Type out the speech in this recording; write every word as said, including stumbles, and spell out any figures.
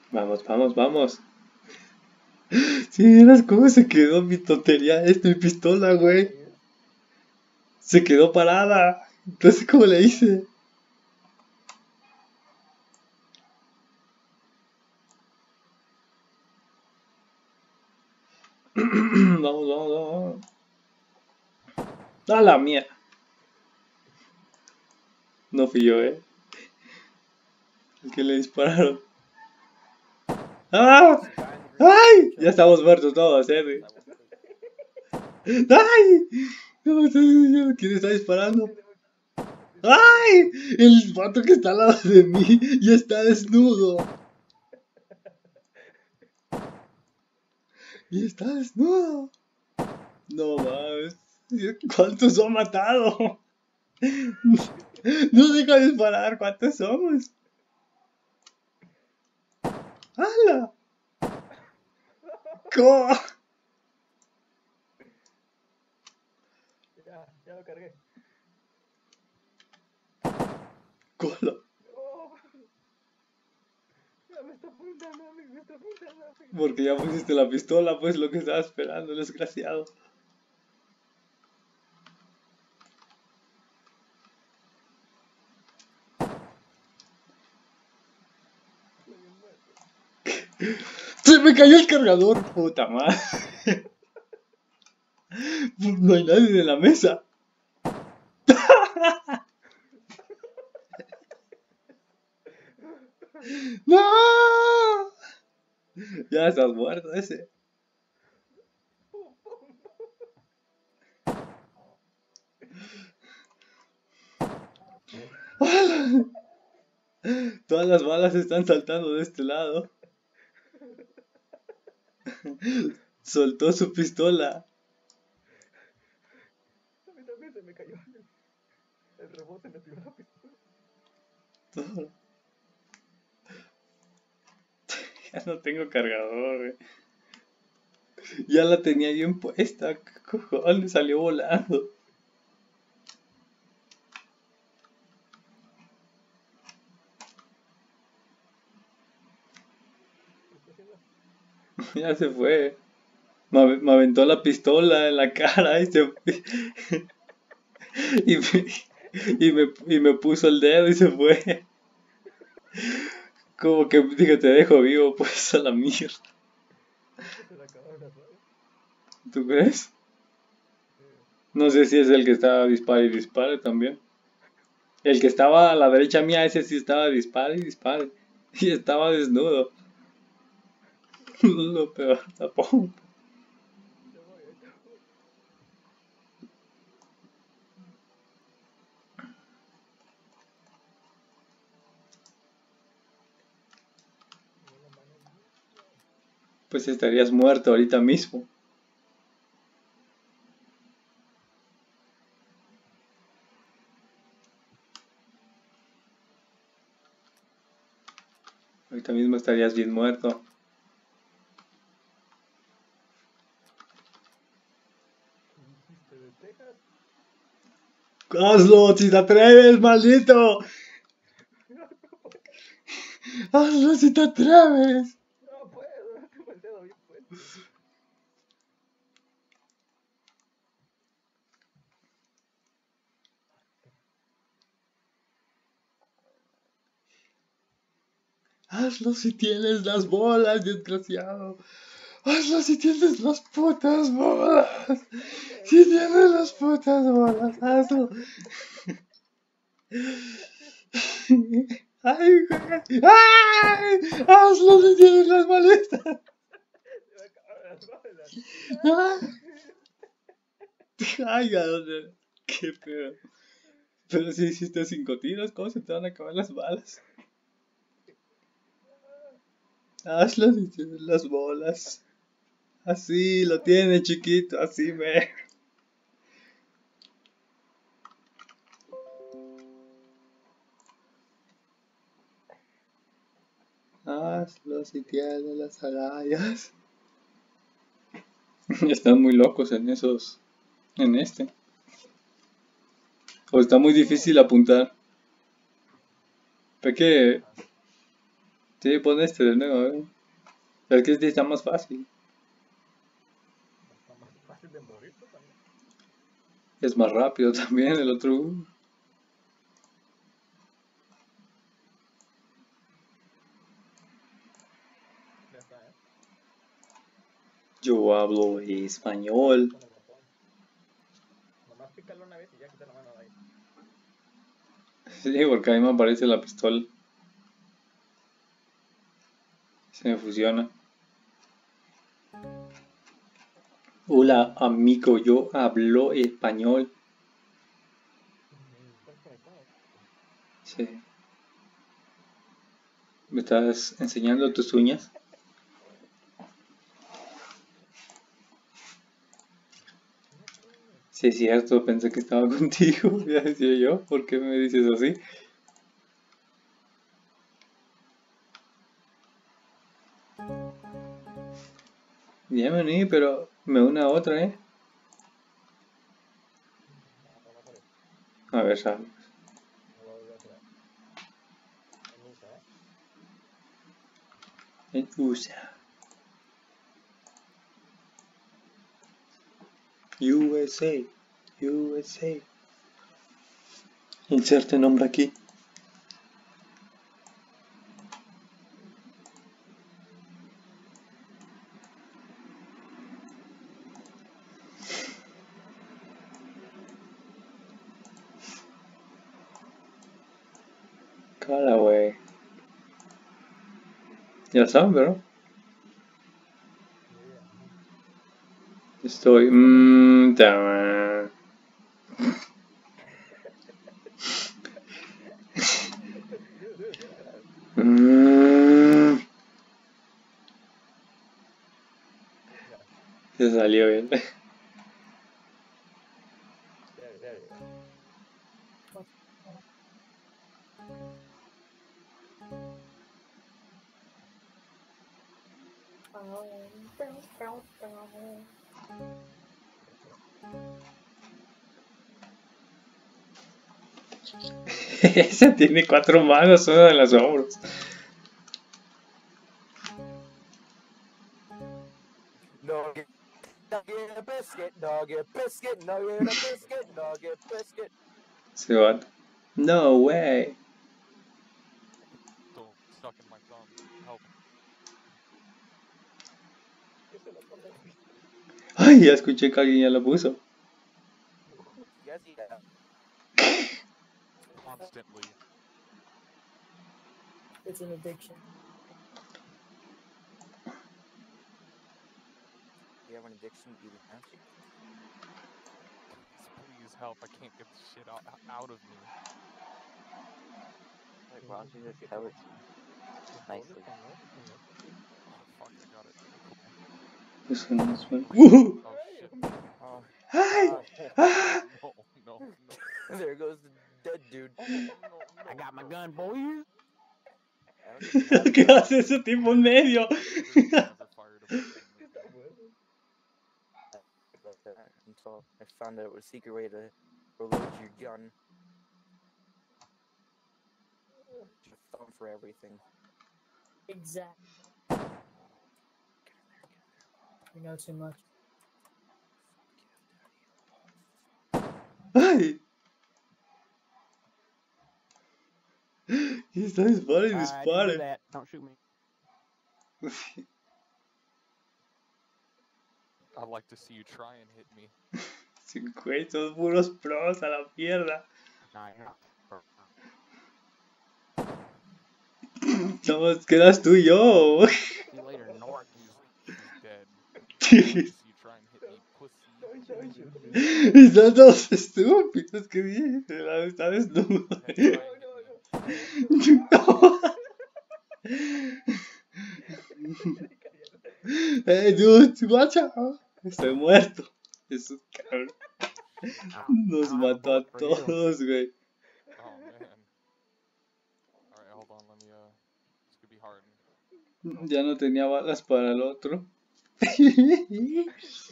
Vamos, vamos, vamos. Si vieras cómo se quedó mi tontería, esta mi pistola, güey. Se quedó parada. No sé cómo le hice. Vamos, vamos, vamos. A la mía. No fui yo, eh. El que le dispararon. ¡Ah! ¡Ay! Ya estamos muertos todos, eh. ¡Ay! No, ¿quién está disparando? ¡Ay! El vato que está al lado de mí ya está desnudo. Y está desnudo. No mames. ¿Cuántos ha matado? No deja de disparar. ¿Cuántos somos? ¡Hala! ¿Cómo? Ya, ya lo cargué. Colo. Oh, ya me está apuntando, amigo, me está apuntando, amigo. Porque ya pusiste la pistola, pues lo que estaba esperando, el desgraciado. Estoy bien muerto. ¡Se me cayó el cargador! ¡Puta madre! No hay nadie en la mesa. ¡No! Ya estás muerto ese. Pum, pum. Todas las balas están saltando de este lado. Soltó su pistola. A mí también se me cayó. El rebote me tiró la pistola. Ya no tengo cargador, güey. Ya la tenía bien puesta. ¿Qué cojones? Salió volando. ¿Qué está haciendo? Ya se fue. Me, ave- me aventó la pistola en la cara y se fue. Y me, y me, y me puso el dedo y se fue. Como que dije, te dejo vivo, pues a la mierda. Ya se le acabaron las balas. ¿Tú crees? Eh, No sé si es el que estaba dispare y dispare también. El que estaba a la derecha mía, ese sí estaba dispare y dispare. Y estaba desnudo. Lo peor, tampoco. ahí te voy, ahí te voy. Tengo la mano limpia. Pues estarías muerto ahorita mismo. Ahorita mismo estarías bien muerto. ¿Qué dijiste de Texas? ¡Hazlo! ¡Si te atreves, maldito! ¡Hazlo si te atreves! No puedo, tengo el dedo bien puesto. Hazlo si tienes las bolas, desgraciado. Hazlo si tienes las putas bolas. No Si puedo, no tienes las puedo. putas bolas, hazlo. ¡Ay, güey! ¡Ay! ¡Hazlo si tienes las maletas! Se me acabaron las balas. ¡Ay, a dónde! ¡Qué pedo! Pero si hiciste cinco tiros, ¿cómo se te van a acabar las balas? Hazlo si tienes las bolas. Así lo tiene, chiquito, así me. Hazlo si tienes las agallas. Están muy locos en esos. En este. O está muy difícil apuntar. Ve que. Sí, pon este de nuevo, a ver. Es que este está más fácil. Está más fácil de morir, pues también. Es más rápido también el otro. Ya está, ¿eh? Yo hablo español. Con el ratón. Nomás pícalo una vez y ya quita la mano de ahí. Sí, porque ahí me aparece la pistola. Se me fusiona. Hola, amigo, yo hablo español. Mm, ¿Estás conectado? Sí. ¿Me estás enseñando tus uñas? No, pues. Sí, es cierto, pensé que estaba contigo. Ya decía yo, ¿por qué me dices así? Ya me uní, pero me une a otra, ¿eh? No, no, mejor eso. A ver, sal. No lo voy a crear. En U S A, ¿eh? En U S A. U S A. U S A. Inserte nombre aquí. Cala, güey. Ya saben, ¿verdad? Yeah. Estoy... Mmm... Damn. Mm, Ya, se salió bien. there, there you go. Ese tiene cuatro manos, una de las hombros. No get, no get a biscuit, no get biscuit, no get a biscuit, no get biscuit. Se va. No way. Still stuck in my thumb. Help. ¿Qué se lo pone? Ay, ya escuché que alguien ya lo puso. Yes, yeah. Constantly. It's an addiction. You have an addiction to eating ass? Please, please help. I can't get this shit out, out of me. Like, why don't you just tell it to me? Nicely. Oh, fuck, I got it. Cool. Eso no es bueno. Woohoo! Oh, shit. Oh, ¡Ay! oh. ¡Ah! No, no, no. There goes the dead dude. Oh, no, no. I got my no. gun, boy. I don't think you have a ¿Qué gun. hace ese tipo en medio? I've literally never fired a bullet in this game. Like that until I found out a secret way to reload your gun. Your thumb for everything. Exactly. You know too much. ¡Ay! Y está dispara y I didn't do dispara. that. Don't shoot me. I'd like to see you try and hit me. Güey, son puros pros a la mierda. Nah, you're not. Somos, quedas tú y yo. See you later, Nork. He's, he's dead. I'd like to see you try and hit me, pussy. Están todos estúpidos. ¿Qué dices? Está desnudo. Yeah, try and hit me. Hey, dude, watch out. Estoy muerto. Eso, cabrón. Nos mató a todos, güey. Oh, man. Alright, hold on, let me, uh... This could be hard. Ya no tenía balas para el otro.